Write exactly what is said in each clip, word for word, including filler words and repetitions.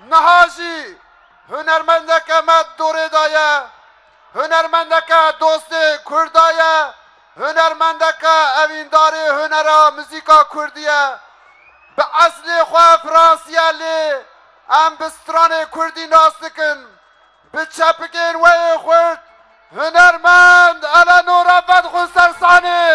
نهاجی هنرمندک مد دوره دایه هنرمندک دوست کردایه هنرمندک اوینداری هنرا موزیکا کردیه به اصل خواه فرانسیه لی ام بستران کردی ناستکن به چپکین وی خورد هنرمند علا نورا فتخو سرسانی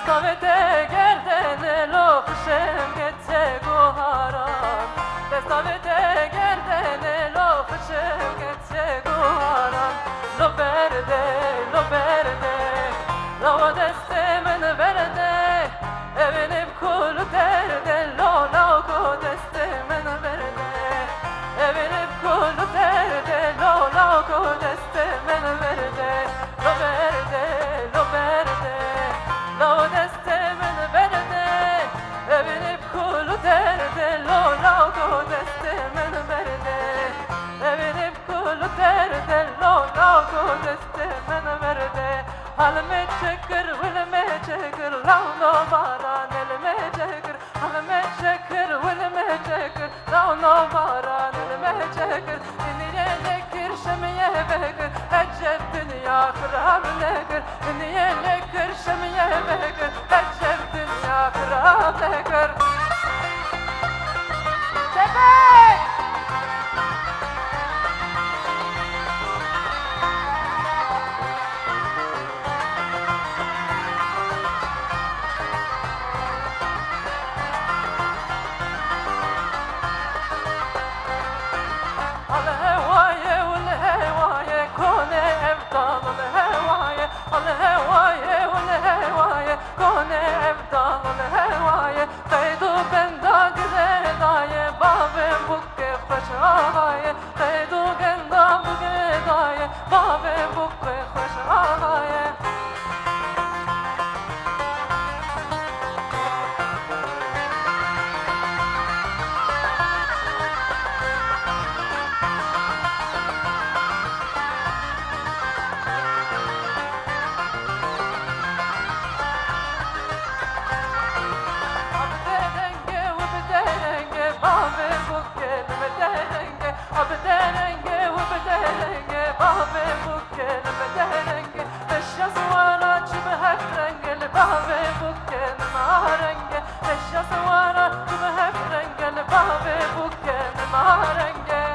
Destavete gerdene lo kışım getse guharan Destavete gerdene lo kışım getse guharan Lo berde, lo berde Lo deste men verde Evinip kulu derde Lo lauko deste men verde Evinip kulu derde Lo lauko deste men verde Lo verde, lo verde Lo deste men verde Evinip kulu derde Lo lauko deste men verde Evinip kulu derde Lo lauko deste men verde Halime çekir, vilime çekir Lavno varan elime çekir Halime çekir, vilime çekir Lavno varan elime çekir Niye nekir, şemiye bekir Ecep dünya kıram nekir Niye nekir, şemiye bekir Ecep dünya kıram nekir Çepek! الهواية والهواية كون افضل الهواية قيدو بندا قداية بابي بوكي خشاية قيدو بندا بقداية بابي بوكي خشاية بدرنجة وبدرنجة بابي بوكل بدرنجة الشصوارة شبه فرنجة البابي بوكل مهرنجة الشصوارة شبه فرنجة البابي بوكل مهرنجة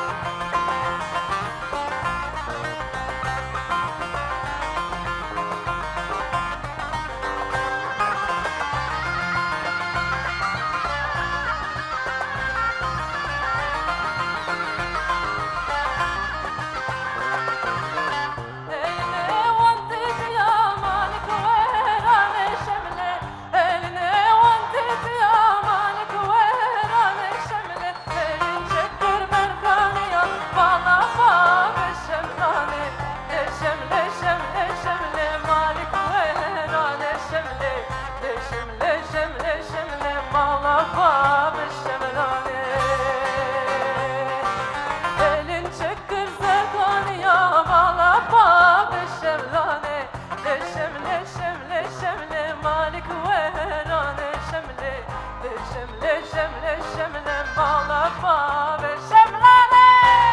شملة شملة شملة مالا بابا شملانة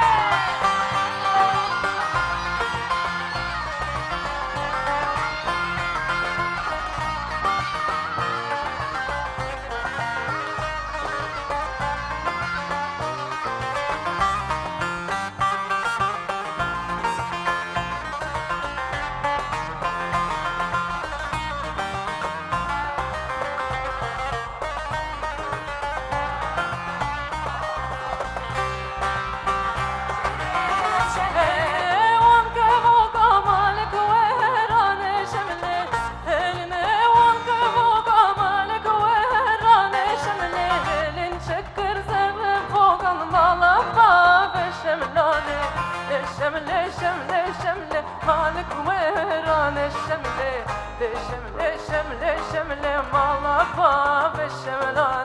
شملة شملة شملة مالك ويران الشملة شملة شملة شملة مال باب الشملان